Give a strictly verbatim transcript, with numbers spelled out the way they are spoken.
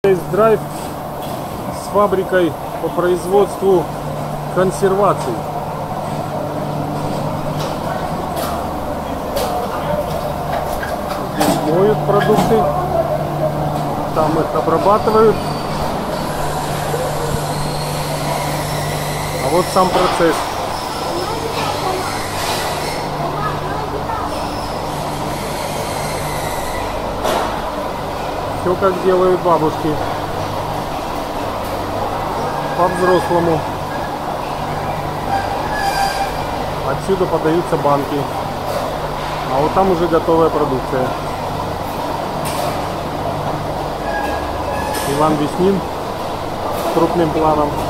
Тест-драйв с фабрикой по производству консерваций. Здесь моют продукты, там их обрабатывают. А вот сам процесс. Все как делают бабушки. По-взрослому. Отсюда подаются банки. А вот там уже готовая продукция. Иван Веснин с крупным планом.